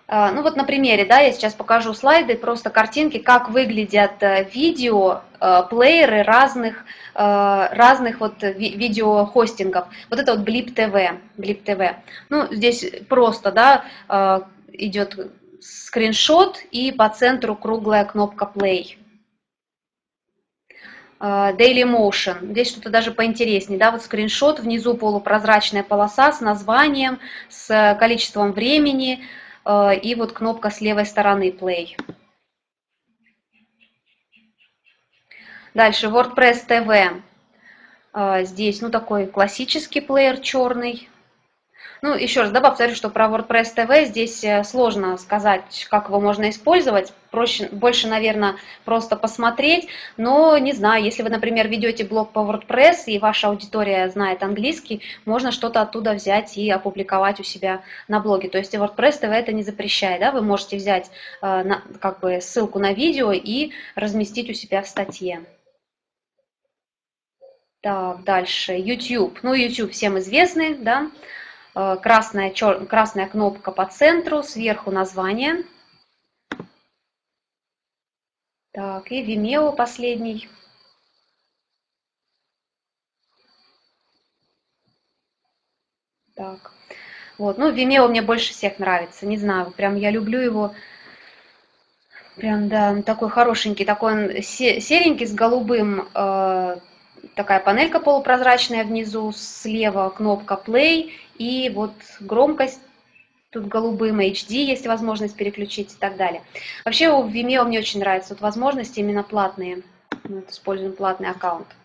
Ну вот на примере, да, я сейчас покажу слайды, просто картинки, как выглядят видео, плееры разных вот видеохостингов. Вот это вот Blip TV. Ну, здесь просто, да, идет скриншот и по центру круглая кнопка Play. Daily Motion. Здесь что-то даже поинтереснее, да, вот скриншот, внизу полупрозрачная полоса с названием, с количеством времени, и вот кнопка с левой стороны Play. Дальше WordPress TV. Здесь, ну, такой классический плеер черный. Ну, еще раз, да, повторю, что про WordPress TV здесь сложно сказать, как его можно использовать. Проще, больше, наверное, просто посмотреть. Но, не знаю, если вы, например, ведете блог по WordPress, и ваша аудитория знает английский, можно что-то оттуда взять и опубликовать у себя на блоге. То есть WordPress TV это не запрещает, да, вы можете взять как бы ссылку на видео и разместить у себя в статье. Так, дальше YouTube. Ну, YouTube всем известный, да. Красная кнопка по центру, сверху название. Так, и Vimeo последний. Так, вот, ну, Vimeo мне больше всех нравится, не знаю, прям я люблю его. Прям, да, такой хорошенький, такой он серенький с голубым, такая панелька полупрозрачная внизу, слева кнопка Play и вот громкость тут голубым, HD есть возможность переключить и так далее. Вообще у Vimeo мне очень нравятся вот возможности именно платные. Мы используем платный аккаунт.